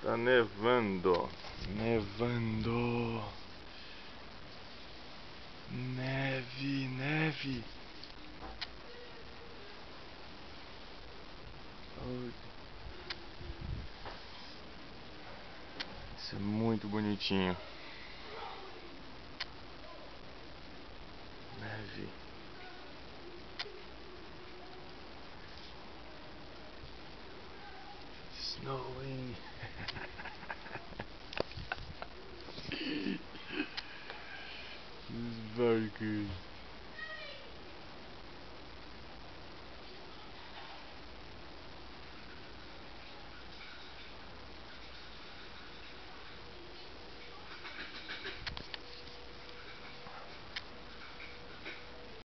Tá nevando. Nevando. Neve, neve. Isso é muito bonitinho. Neve. Snowing. This is very good.